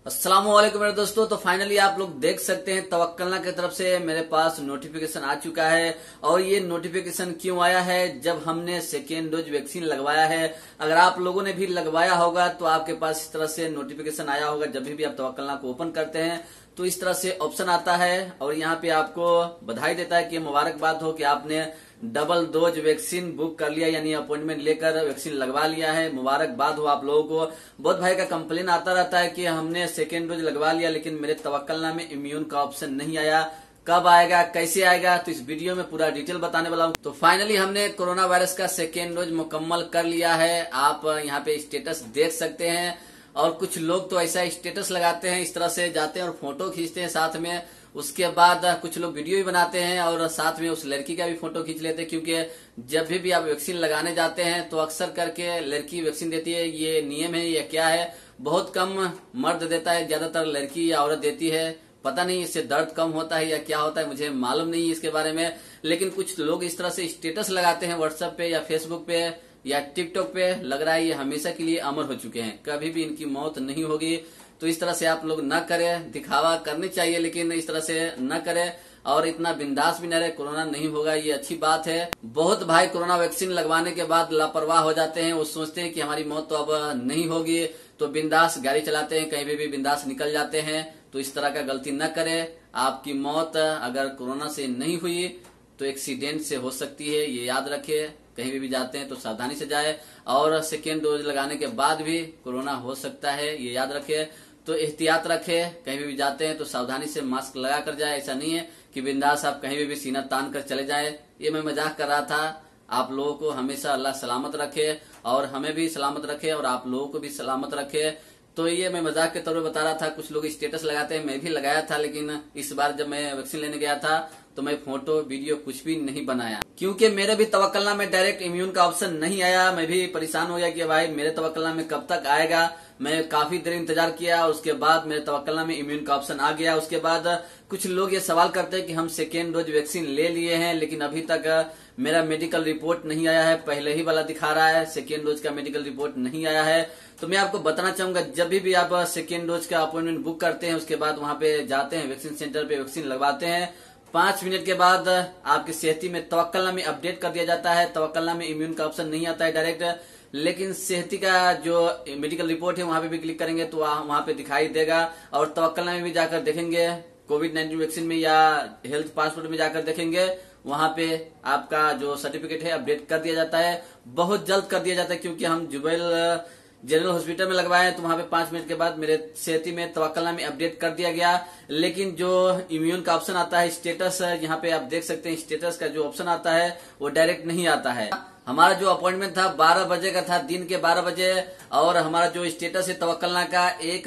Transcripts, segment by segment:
अस्सलामुअलैकुम मेरे दोस्तों। तो फाइनली आप लोग देख सकते हैं तवक्कलना की तरफ से मेरे पास नोटिफिकेशन आ चुका है। और ये नोटिफिकेशन क्यों आया है? जब हमने सेकेंड डोज वैक्सीन लगवाया है। अगर आप लोगों ने भी लगवाया होगा तो आपके पास इस तरह से नोटिफिकेशन आया होगा। जब भी आप तवक्कलना को ओपन करते हैं तो इस तरह से ऑप्शन आता है और यहाँ पे आपको बधाई देता है कि मुबारकबाद हो कि आपने डबल डोज वैक्सीन बुक कर लिया, यानी अपॉइंटमेंट लेकर वैक्सीन लगवा लिया है। मुबारकबाद हो आप लोगों को। बहुत भाई का कंप्लेन आता रहता है कि हमने सेकेंड डोज लगवा लिया लेकिन मेरे तवक्कलना में इम्यून का ऑप्शन नहीं आया। कब आएगा, कैसे आएगा, तो इस वीडियो में पूरा डिटेल बताने वाला हूँ। तो फाइनली हमने कोरोना वायरस का सेकेंड डोज मुकम्मल कर लिया है। आप यहाँ पे स्टेटस देख सकते हैं। और कुछ लोग तो ऐसा स्टेटस लगाते हैं, इस तरह से जाते हैं और फोटो खींचते हैं साथ में। उसके बाद कुछ लोग वीडियो भी बनाते हैं और साथ में उस लड़की का भी फोटो खींच लेते हैं, क्योंकि जब भी आप वैक्सीन लगाने जाते हैं तो अक्सर करके लड़की वैक्सीन देती है। ये नियम है या क्या है? बहुत कम मर्द देता है, ज्यादातर लड़की या औरत देती है। पता नहीं इससे दर्द कम होता है या क्या होता है, मुझे मालूम नहीं है इसके बारे में। लेकिन कुछ लोग इस तरह से स्टेटस लगाते हैं व्हाट्सएप पे या फेसबुक पे या टिकटॉक पे। लग रहा है ये हमेशा के लिए अमर हो चुके हैं, कभी भी इनकी मौत नहीं होगी। तो इस तरह से आप लोग न करें। दिखावा करनी चाहिए लेकिन इस तरह से न करें और इतना बिंदास भी न रहे। कोरोना नहीं होगा, ये अच्छी बात है। बहुत भाई कोरोना वैक्सीन लगवाने के बाद लापरवाह हो जाते हैं। वो सोचते हैं कि हमारी मौत तो अब नहीं होगी, तो बिंदास गाड़ी चलाते हैं, कहीं भी बिंदास निकल जाते हैं। तो इस तरह का गलती न करें। आपकी मौत अगर कोरोना से नहीं हुई तो एक्सीडेंट से हो सकती है, ये याद रखे। कहीं भी जाते हैं तो सावधानी से जाए। और सेकेंड डोज लगाने के बाद भी कोरोना हो सकता है, ये याद रखे। तो एहतियात रखे। कहीं भी जाते हैं तो सावधानी से मास्क लगा कर जाए। ऐसा नहीं है कि बिंदास आप कहीं भी सीना तान कर चले जाए। ये मैं मजाक कर रहा था। आप लोगों को हमेशा अल्लाह सलामत रखे और हमें भी सलामत रखे और आप लोगों को भी सलामत रखे। तो ये मैं मजाक के तौर पर बता रहा था। कुछ लोग स्टेटस लगाते हैं, मैं भी लगाया था, लेकिन इस बार जब मैं वैक्सीन लेने गया था तो मैं फोटो वीडियो कुछ भी नहीं बनाया, क्योंकि मेरे भी तवक्कलना में डायरेक्ट इम्यून का ऑप्शन नहीं आया। मैं भी परेशान हो गया कि भाई मेरे तवक्कलना में कब तक आएगा। मैं काफी देर इंतजार किया और उसके बाद मेरे तवक्कलना में इम्यून का ऑप्शन आ गया। उसके बाद कुछ लोग ये सवाल करते हैं कि हम सेकेंड डोज वैक्सीन ले लिए हैं लेकिन अभी तक मेरा मेडिकल रिपोर्ट नहीं आया है। पहले ही वाला दिखा रहा है, सेकेंड डोज का मेडिकल रिपोर्ट नहीं आया है। तो मैं आपको बताना चाहूंगा, जब भी आप सेकेंड डोज का अपॉइंटमेंट बुक करते हैं उसके बाद वहां पे जाते हैं, वैक्सीन सेंटर पे वैक्सीन लगवाते हैं, 5 मिनट के बाद आपकी सेहती में तवक्कलना में अपडेट कर दिया जाता है। तवक्कलना में इम्यून का ऑप्शन नहीं आता है डायरेक्ट, लेकिन सेहती का जो मेडिकल रिपोर्ट है वहां पे भी क्लिक करेंगे तो वहां पे दिखाई देगा। और तवक्कलना में भी जाकर देखेंगे, कोविड-19 वैक्सीन में या हेल्थ पासपोर्ट में जाकर देखेंगे, वहां पे आपका जो सर्टिफिकेट है अपडेट कर दिया जाता है। बहुत जल्द कर दिया जाता है, क्योंकि हम जुबैल जनरल हॉस्पिटल में लगवाए हैं तो वहां पे 5 मिनट के बाद मेरे सेहती में तवक्कलना में अपडेट कर दिया गया। लेकिन जो इम्यून का ऑप्शन आता है, स्टेटस, यहाँ पे आप देख सकते हैं स्टेटस का जो ऑप्शन आता है वो डायरेक्ट नहीं आता है। हमारा जो अपॉइंटमेंट था 12 बजे का था, दिन के 12 बजे। और हमारा जो स्टेटस है तवक्कलना का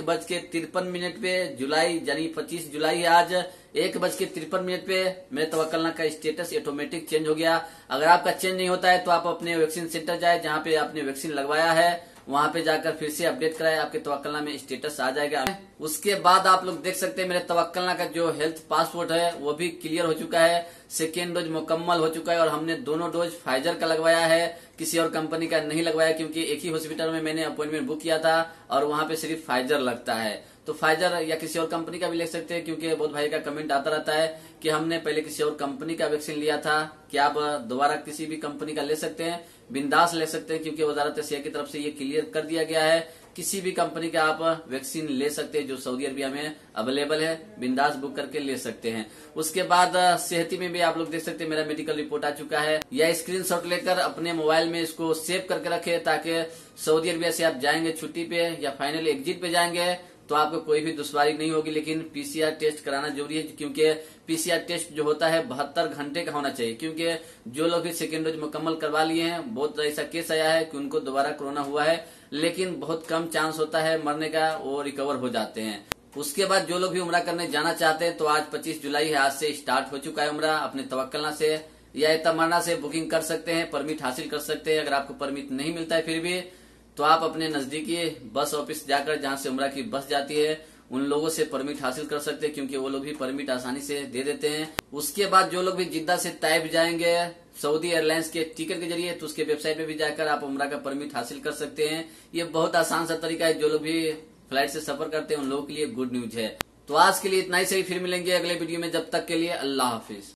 1:53 पे, जुलाई यानी 25 जुलाई है आज, 1:53 पे मेरे तवक्कलना का स्टेटस ऑटोमेटिक चेंज हो गया। अगर आपका चेंज नहीं होता है तो आप अपने वैक्सीन सेंटर जाए जहाँ पे आपने वैक्सीन लगवाया है, वहां पे जाकर फिर से अपडेट कराए, आपके तवक्कलना में स्टेटस आ जाएगा। उसके बाद आप लोग देख सकते हैं मेरे तवक्कलना का जो हेल्थ पासपोर्ट है वो भी क्लियर हो चुका है। सेकेंड डोज मुकम्मल हो चुका है और हमने दोनों डोज फाइजर का लगवाया है, किसी और कंपनी का नहीं लगवाया, क्योंकि एक ही हॉस्पिटल में मैंने अपॉइंटमेंट बुक किया था और वहां पे सिर्फ फाइजर लगता है। तो फाइजर या किसी और कंपनी का भी ले सकते हैं, क्योंकि बहुत भाई का कमेंट आता रहता है कि हमने पहले किसी और कंपनी का वैक्सीन लिया था, क्या आप दोबारा किसी भी कंपनी का ले सकते हैं? बिंदास ले सकते हैं, क्योंकि वजारत सेहत की तरफ से ये क्लियर कर दिया गया है। किसी भी कंपनी का आप वैक्सीन ले सकते हैं जो सऊदी अरबिया में अवेलेबल है, बिंदास बुक करके ले सकते हैं। उसके बाद सेहती में भी आप लोग देख सकते हैं मेरा मेडिकल रिपोर्ट आ चुका है। या स्क्रीनशॉट लेकर अपने मोबाइल में इसको सेव करके रखे, ताकि सऊदी अरबिया से आप जाएंगे छुट्टी पे या फाइनल एग्जिट पे जाएंगे तो आपको कोई भी दुश्वारी नहीं होगी। लेकिन पीसीआर टेस्ट कराना जरूरी है, क्योंकि पीसीआर टेस्ट जो होता है 72 घंटे का होना चाहिए। क्योंकि जो लोग भी सेकेंड डोज मुकम्मल करवा लिए हैं, बहुत ऐसा केस आया है कि उनको दोबारा कोरोना हुआ है, लेकिन बहुत कम चांस होता है मरने का, वो रिकवर हो जाते हैं। उसके बाद जो लोग भी उम्रा करने जाना चाहते हैं तो आज 25 जुलाई है, आज से स्टार्ट हो चुका है उम्रा। अपने तवक्कलना से या तमन्ना से बुकिंग कर सकते हैं, परमिट हासिल कर सकते हैं। अगर आपको परमिट नहीं मिलता है फिर भी तो आप अपने नजदीकी बस ऑफिस जाकर, जहां से उम्रा की बस जाती है, उन लोगों से परमिट हासिल कर सकते हैं, क्योंकि वो लोग भी परमिट आसानी से दे देते हैं। उसके बाद जो लोग भी जिद्दा से ताइफ जाएंगे सऊदी एयरलाइंस के टिकट के जरिए, तो उसके वेबसाइट पे भी जाकर आप उम्रा का परमिट हासिल कर सकते हैं। ये बहुत आसान सा तरीका है। जो लोग भी फ्लाइट से सफर करते हैं उन लोगों के लिए गुड न्यूज है। तो आज के लिए इतना ही सही, फिर मिलेंगे अगले वीडियो में, जब तक के लिए अल्लाह हाफिज।